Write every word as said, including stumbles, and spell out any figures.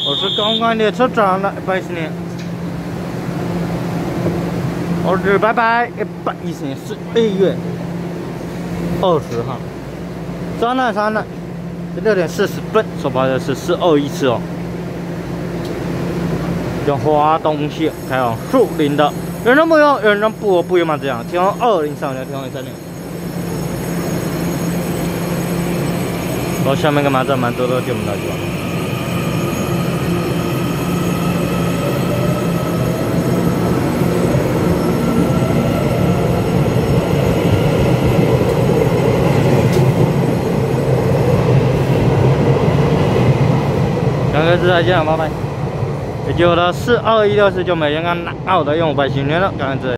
我是公安列车长了，不好意思你。我是拜拜，一百一十年十一月二十号，三了三了，六点四十分，所跑的是四二一次哦。用华东线开往树林的，有人不用，有人不不用嘛这样，天空二零三六，天空零三六。然后下面干嘛？这蛮多都听不到是吧？两个字再见，拜拜。也就了四二一六四就每天刚拿我的用五百新年了，感恩之类。